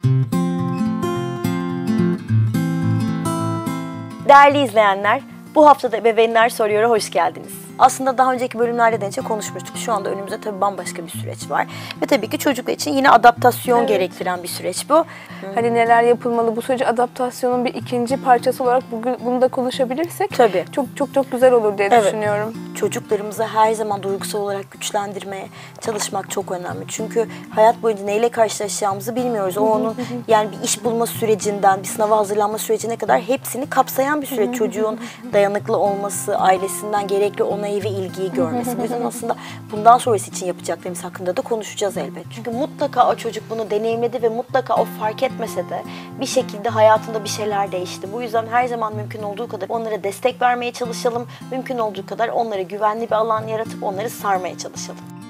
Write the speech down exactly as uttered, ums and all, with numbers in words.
Değerli izleyenler, bu haftada Ebeveynler Soruyor'a hoş geldiniz. Aslında daha önceki bölümlerde de konuşmuştuk. Şu anda önümüzde tabii bambaşka bir süreç var. Ve tabii ki çocuklar için yine adaptasyon evet. gerektiren bir süreç bu. Hani neler yapılmalı, bu sürece adaptasyonun bir ikinci parçası olarak bugün bunu da konuşabilirsek tabii. çok çok çok güzel olur diye evet. düşünüyorum. Çocuklarımızı her zaman duygusal olarak güçlendirmeye çalışmak çok önemli. Çünkü hayat boyunca neyle karşılaşacağımızı bilmiyoruz. O onun yani bir iş bulma sürecinden, bir sınava hazırlanma sürecine kadar hepsini kapsayan bir süreç. Çocuğun dayanıklı olması, ailesinden gerekli onayı ve ilgiyi görmesi. Bu yüzden aslında bundan sonrası için yapacaklarımız hakkında da konuşacağız elbet. Çünkü mutlaka o çocuk bunu deneyimledi ve mutlaka o fark etmese de bir şekilde hayatında bir şeyler değişti. Bu yüzden her zaman mümkün olduğu kadar onlara destek vermeye çalışalım. Mümkün olduğu kadar onlara güvenli bir alan yaratıp onları sarmaya çalışalım.